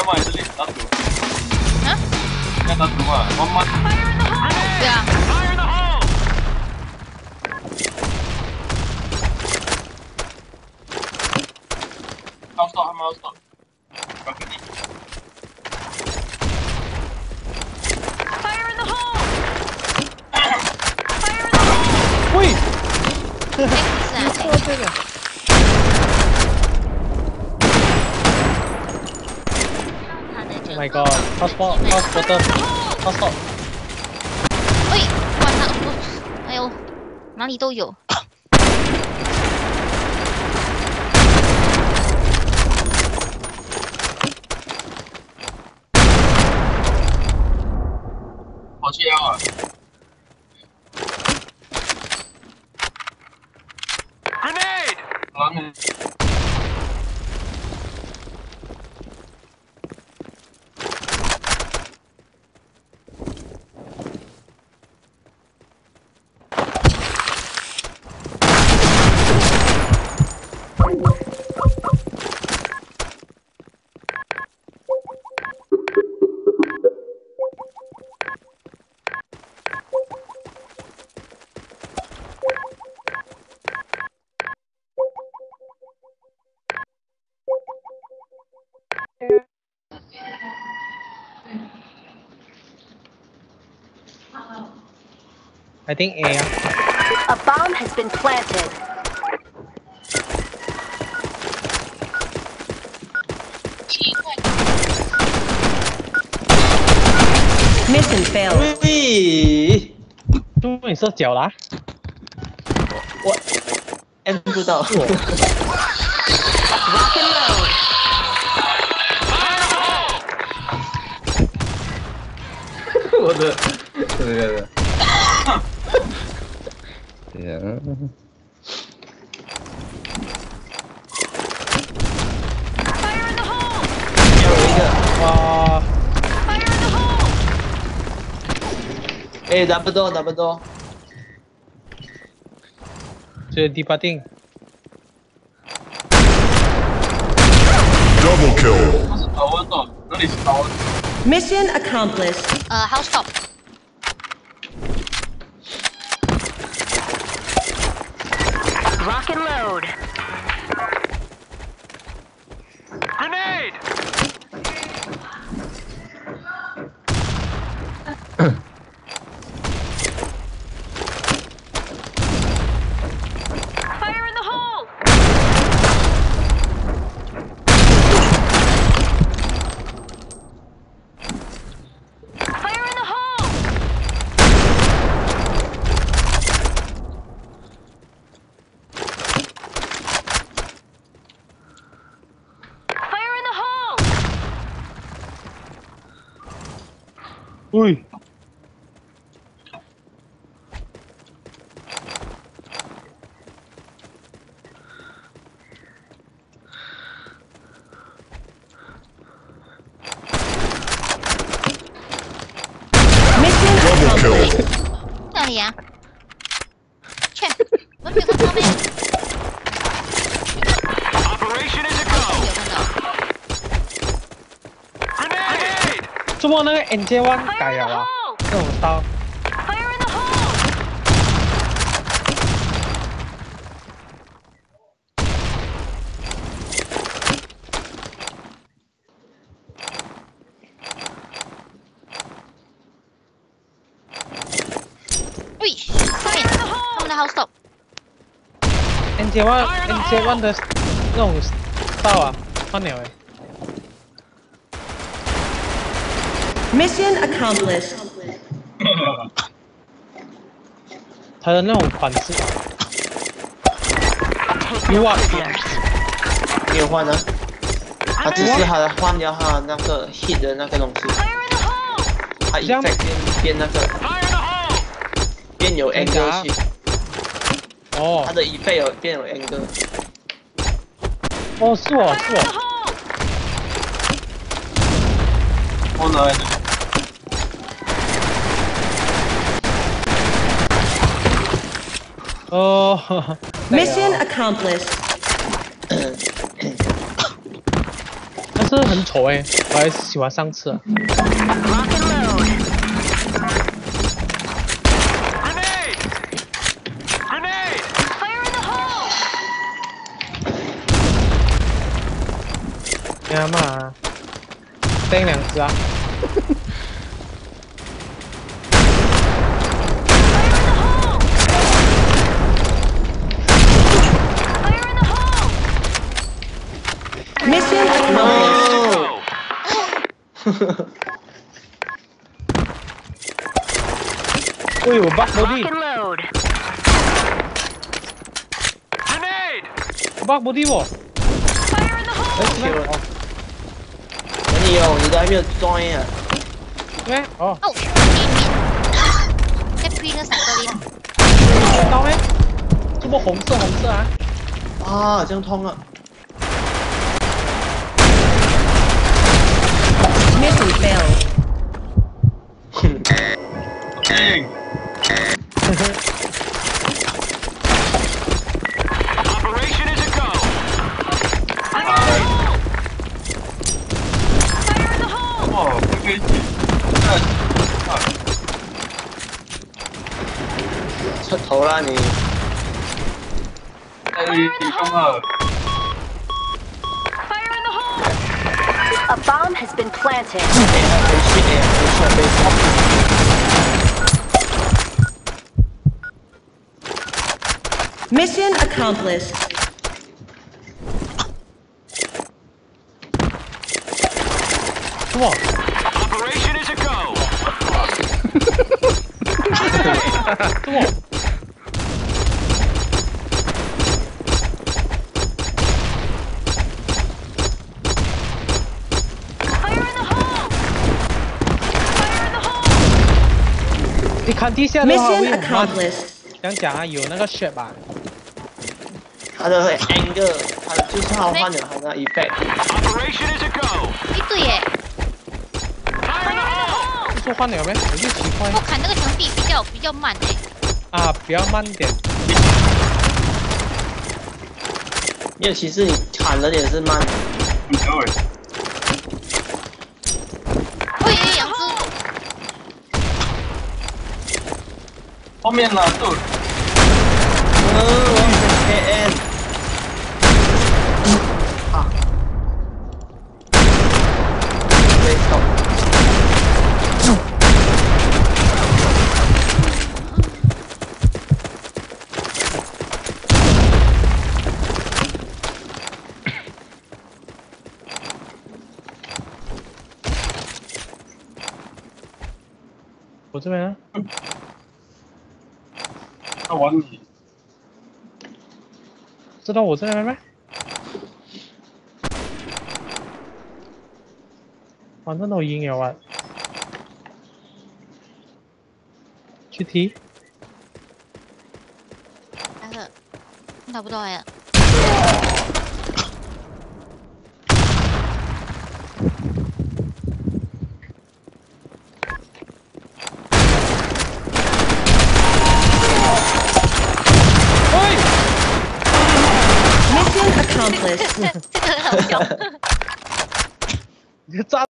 嘛，这里打赌。 啊？ 要打赌啊？我妈。 对啊。 好爽，好爽。 喂！ 哎，不是啊， 说这个。Oh my god! Hotspot! Hotspot! Hotspot! 喂，哇，哎呦，哪里都有。 好香啊！ Grenade！ I think A. A bomb has been planted. Mission failed. 喂，终于射脚啦！ 我 M 不到。 Rock and load. 我的，对。对呀。有一个哇！ 哎，double door。 这departing。 Double kill. 那是高温的，那里是高温。 Mission accomplished. House top。 Rock and load. Grenade！ Fire in the hole. Fire in the hole. Fire in the hole. 喂！ Mission Double accomplished. kill. 哪里呀？切，我没有看到没？ Operation is a go！ 有看到。 Grenade！ 怎么那个 NJ1 改了啊？这种刀。 Fire in the hole. 喂，上面他们的 house top。 NJ1 的那种刀啊，换了哎。 Mission accomplished. 它的那种款式。你哇！ 没有换啊，他只是他换掉他那个 hit 的那个东西， Fire in the hole. 他 effect 变那个变有 angle 去， 哦他的 effect 变有 angle。 哦，是哦，是 Fire in the 哦。 hole. 我来。 哦。 Mission accomplished. 那这很丑哎，我还是喜欢上次。 Rock and load. Grenade! Grenade! Fire in the hole. 你看嘛，扔2只啊！ Fire in the hole. Mission accomplished. Go! 哎呦，bug Rock body，bug and load. Grenade! body 喎， Fire in the hole. 哎，咩？哦， 你有，你都还没有装呀？ 咩？哦， 哦，在 pre 那3个里， 看到没？这么红色啊？ 啊，这样痛啊！ Mission failed. 哼， Dang! Operation is a go! Fire in the hole. 哦，不可以。 出头啦你！ 哎，你干嘛？ Fire in the hole. A bomb has been planted. 没 Mission accomplished. 什么？ Operation is a go! 什么？ Fire in the hole. Fire in the hole. 你看地下的话 Mission 会很慢。 accomplished. 想讲啊，有那个 shape 吧？ 他的 angle，他的就是他换了他的 effect。 Operation is a go! 哎对耶， Fire in the hole! 不说换了没？有点奇怪我砍那个墙壁比较慢哎。 啊，比较慢点。 没有，其实你砍人也是慢的。 不对。 喂，2只， 后面呢？就我是 KN。啊。没动。 我这边呢？ 那我你知道我这边没？反正都已經有啊。去踢。 但是打不到哎。 Mission accomplished. 这个很好笑。 你炸